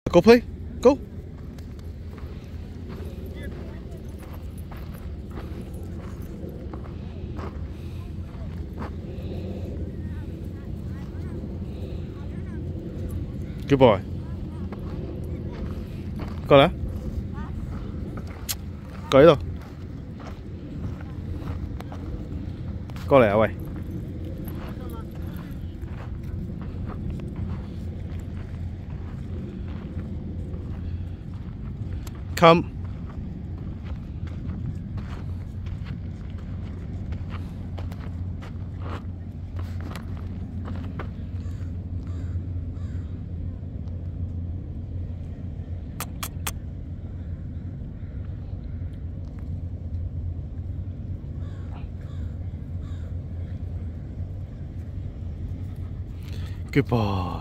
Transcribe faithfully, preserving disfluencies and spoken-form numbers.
Go play. Go. Good boy. Coi đã. Coi đâu. Coi lẹ vậy. Come. Good boy.